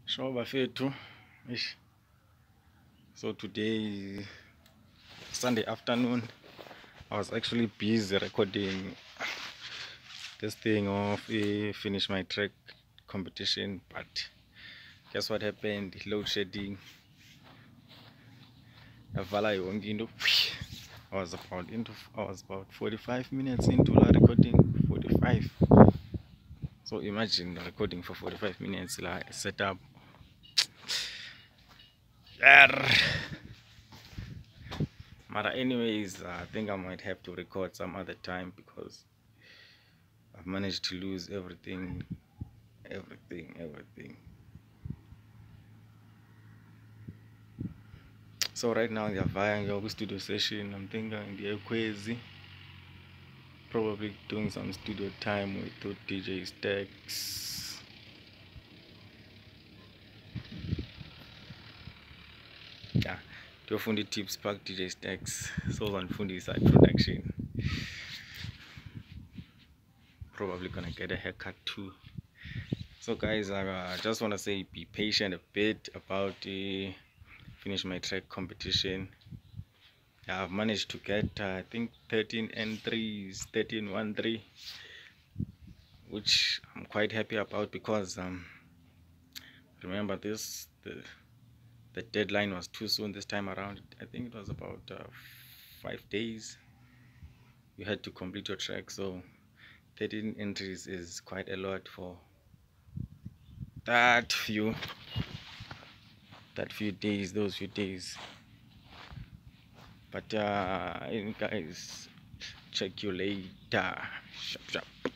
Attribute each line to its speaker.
Speaker 1: Sure, bafethu. Ish. So today, Sunday afternoon, I was actually busy recording this thing of finish my track competition, but guess what happened? Load shedding. I was about 45 minutes into la recording. 45. So imagine recording for 45 minutes like setup. But anyways, I think I might have to record some other time because I've managed to lose everything. So right now we are vying your studio session. I'm thinking the crazy. Probably doing some studio time with DJ Stacks. Yeah, to fundi tips pack DJ Stacks. So on fundi side production. Probably gonna get a haircut too. So guys, I just want to say be patient a bit about the finish my track competition. I've managed to get I think 13 entries, 13 which I'm quite happy about because remember the deadline was too soon this time around. I think it was about 5 days you had to complete your track, so 13 entries is quite a lot for that few days, those few days. But guys, check you later. Shop.